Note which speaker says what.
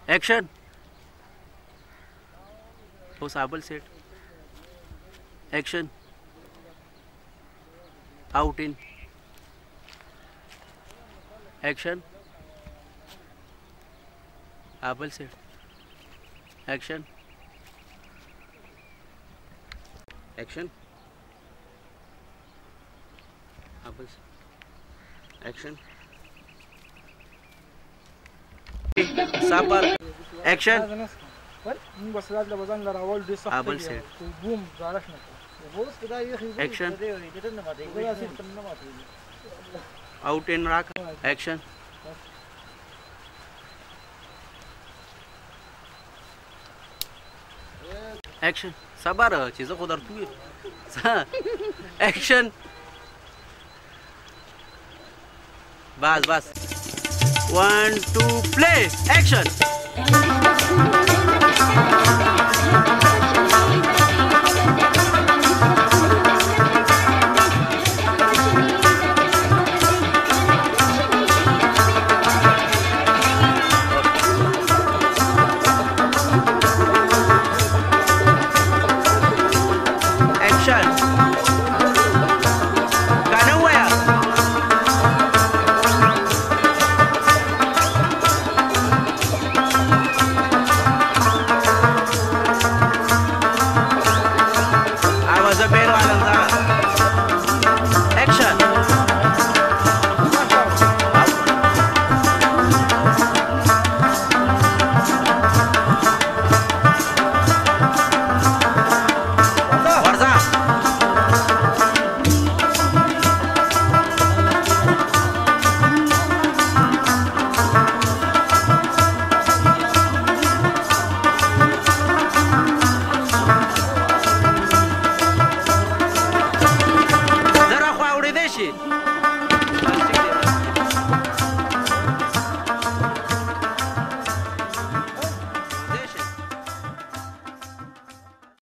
Speaker 1: Action हो साबल set action out in action आबल सेट एक्शन एक्शन आबल एक्शन सापर एक्शन आबल सेट एक्शन आउट इन राख एक्शन एक्शन sabar चीज़ों को दर तू एक्शन बस 1 2 प्ले एक्शन shit.